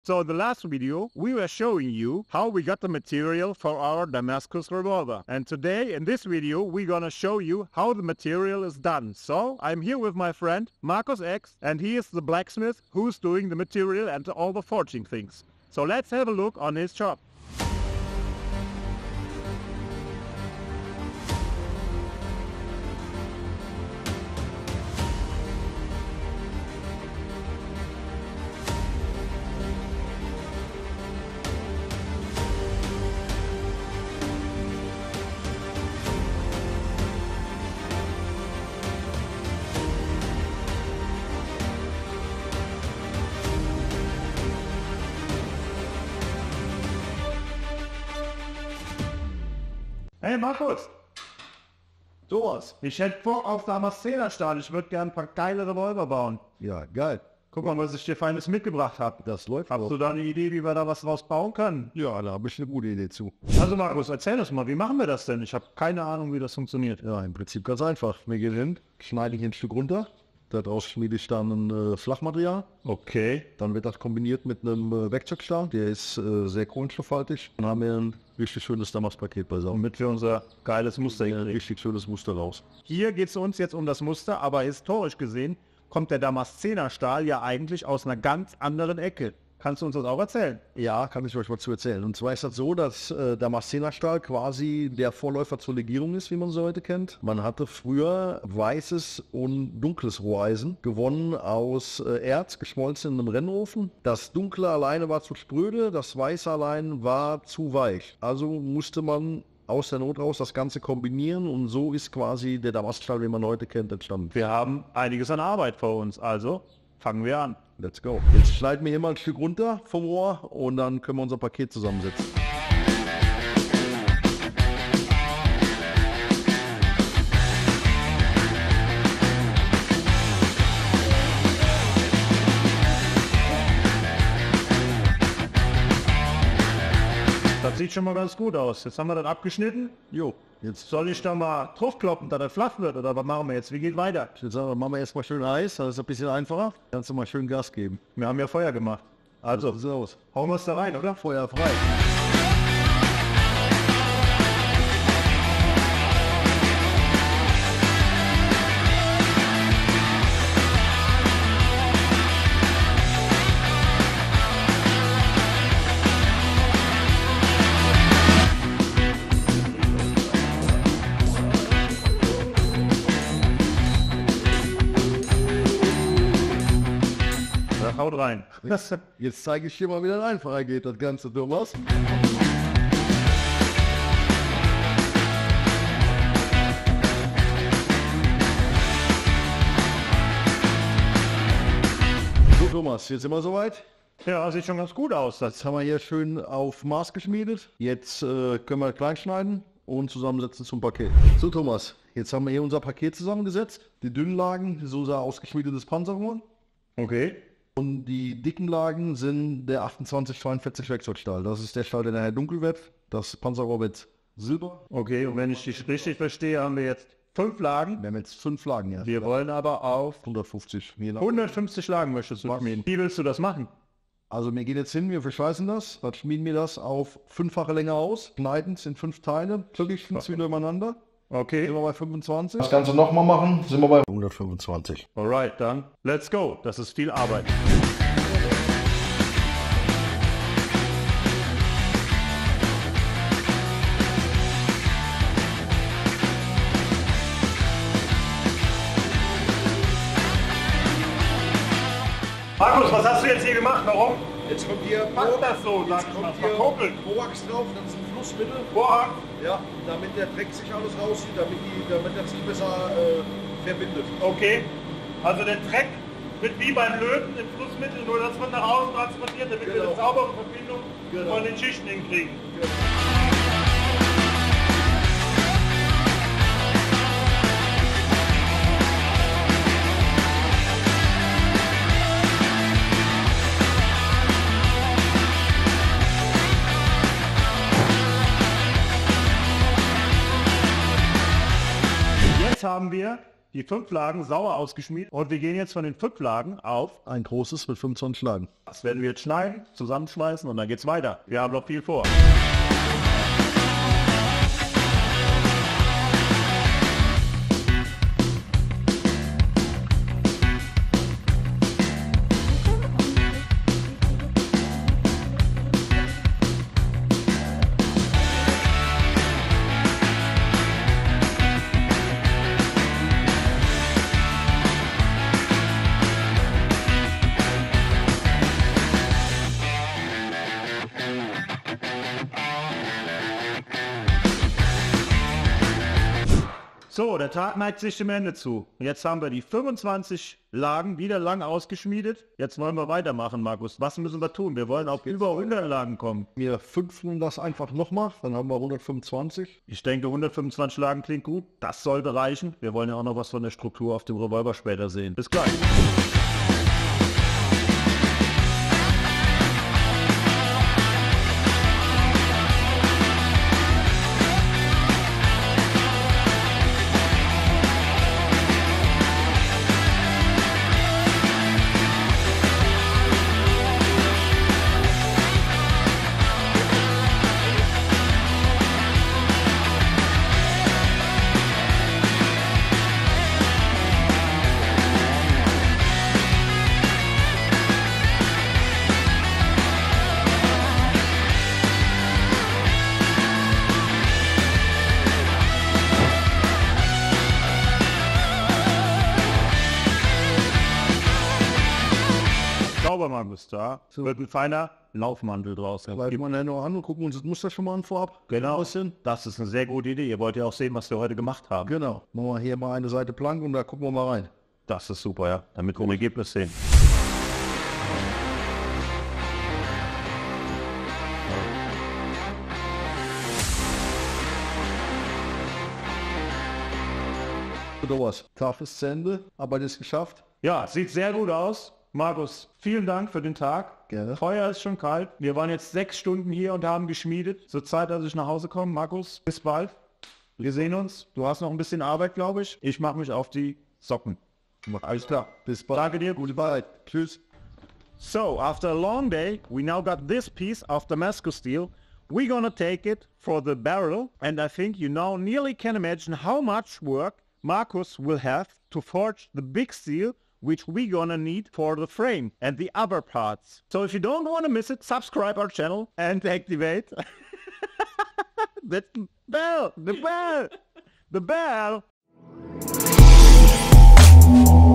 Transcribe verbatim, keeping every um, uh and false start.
So in the last video, we were showing you how we got the material for our Damascus revolver. And today, in this video, we're gonna show you how the material is done. So, I'm here with my friend, Markus X, and he is the blacksmith who's doing the material and all the forging things. So let's have a look on his shop. Hey Markus! Thomas, ich hätte Bock auf Damaszenerstahl. Ich würde gerne ein paar geile Revolver bauen. Ja, geil. Guck mal, was ich dir Feines mitgebracht habe. Das läuft Hast auch. du da eine Idee, wie wir da was draus bauen können? Ja, da habe ich eine gute Idee zu. Also Markus, erzähl uns mal, wie machen wir das denn? Ich habe keine Ahnung, wie das funktioniert. Ja, im Prinzip ganz einfach. Wir gehen hin, schneide ich ein Stück runter. Daraus schmiede ich dann ein äh, Flachmaterial. Okay. Dann wird das kombiniert mit einem äh, Werkzeugstahl. Der ist äh, sehr kohlenstoffhaltig. Dann haben wir ein richtig schönes Damaspaket beisammen. Damit wir unser geiles Muster Ein hinkriegen. richtig schönes Muster raus. Hier geht es uns jetzt um das Muster, aber historisch gesehen kommt der Damaszenerstahl ja eigentlich aus einer ganz anderen Ecke. Kannst du uns das auch erzählen? Ja, kann ich euch mal zu erzählen. Und zwar ist das so, dass äh, Damaszenerstahl quasi der Vorläufer zur Legierung ist, wie man sie heute kennt. Man hatte früher weißes und dunkles Roheisen gewonnen aus äh, Erz, geschmolzen in einem Rennofen. Das dunkle alleine war zu spröde, das weiße allein war zu weich. Also musste man aus der Not raus das Ganze kombinieren und so ist quasi der Damaststahl, wie man heute kennt, entstanden. Wir haben einiges an Arbeit vor uns, also fangen wir an. Let's go. Jetzt schneiden wir hier mal ein Stück runter vom Rohr und dann können wir unser Paket zusammensetzen. Das sieht schon mal ganz gut aus. Jetzt haben wir das abgeschnitten. Jo, jetzt, Soll ich da mal draufkloppen, dass das flach wird? Oder was machen wir jetzt? Wie geht weiter? jetzt sagen wir, machen wir erstmal schön Eis, das ist ein bisschen einfacher. Kannst du mal schön Gas geben. Wir haben ja Feuer gemacht. Also, So sieht's aus. hauen wir es da rein, oder? Feuer frei. Ja, haut rein. Jetzt zeige ich dir mal, wie das einfacher geht, das Ganze, Thomas. So, Thomas, jetzt sind wir soweit. Ja, sieht schon ganz gut aus. Das Jetzt haben wir hier schön auf Maß geschmiedet. Jetzt äh, können wir klein schneiden und zusammensetzen zum Paket. So, Thomas, jetzt haben wir hier unser Paket zusammengesetzt. Die dünnen Lagen, so unser ausgeschmiedetes Panzerrohr. okay. Und die dicken Lagen sind der achtundzwanzig zweiundvierzig Werkzeugstahl. Das ist der Stahl, der nachher dunkel wird. Das Panzerrohr wird silber. Okay, und wenn ich dich richtig verstehe, haben wir jetzt fünf Lagen. Wir haben jetzt fünf Lagen, ja. Wir wollen aber auf hundertfünfzig. Je nach- hundertfünfzig Lagen möchtest du Was? schmieden. Wie willst du das machen? Also wir gehen jetzt hin, wir verschweißen das. Dann schmieden wir das auf fünffache Länge aus. Schneiden es in fünf Teile. Völlig wieder übereinander. Okay, Sind wir bei fünfundzwanzig. Das Ganze nochmal machen, sind wir bei hundertfünfundzwanzig. alright, dann let's go. Das ist viel Arbeit. Markus, was hast du jetzt hier gemacht? Warum? Jetzt kommt hier Mach das so, sag jetzt mal, kommt hier verkuppelt. Borax drauf, das ist ein Flussmittel. Vorhang. Ja, damit der Dreck sich alles rauszieht, damit, die, damit das sich besser äh, verbindet. Okay. Also der Dreck wird wie beim Löten im Flussmittel, nur das wird nach außen transportiert, damit wir Genau. eine saubere Verbindung Genau. von den Schichten hinkriegen. Jetzt haben wir die fünf Lagen sauer ausgeschmiedet und wir gehen jetzt von den fünf Lagen auf. Ein großes mit fünfundzwanzig Lagen. Das werden wir jetzt schneiden, zusammenschmeißen und dann geht's weiter. Wir haben noch viel vor. So, der Tag neigt sich dem Ende zu. Jetzt haben wir die fünfundzwanzig Lagen wieder lang ausgeschmiedet. Jetzt wollen wir weitermachen, Markus. Was müssen wir tun? Wir wollen auf über hundert Lagen kommen. Wir fünfteln das einfach nochmal, dann haben wir hundertfünfundzwanzig. Ich denke, hundertfünfundzwanzig Lagen klingt gut. Das sollte reichen. Wir wollen ja auch noch was von der Struktur auf dem Revolver später sehen. Bis gleich. Sauber, Markus, da So. wird ein feiner Laufmantel draus. Bleiben wir noch an und gucken uns das Muster schon mal an vorab. Genau, Bisschen. das ist eine sehr gute Idee. Ihr wollt ja auch sehen, was wir heute gemacht haben. Genau. Machen wir hier mal eine Seite blank und da gucken wir mal rein. Das ist super, ja, damit wir ein Ergebnis sehen. Oder was? Tag ist zu Ende, Arbeit ist geschafft. Ja, sieht sehr gut aus. Markus, vielen Dank für den Tag. Gerne. Feuer ist schon kalt. Wir waren jetzt sechs Stunden hier und haben geschmiedet. Zur Zeit, dass ich nach Hause komme. Markus, bis bald. Wir sehen uns. Du hast noch ein bisschen Arbeit, glaube ich. Ich mache mich auf die Socken. Alles klar. Bis bald. Danke dir. Gute Arbeit. Tschüss. So, after a long day, we now got this piece of Damascus steel. We're gonna take it for the barrel. And I think you now nearly can imagine how much work Markus will have to forge the big steel which we're gonna need for the frame and the other parts. So if you don't want to miss it, subscribe our channel and activate the bell, the bell, the bell.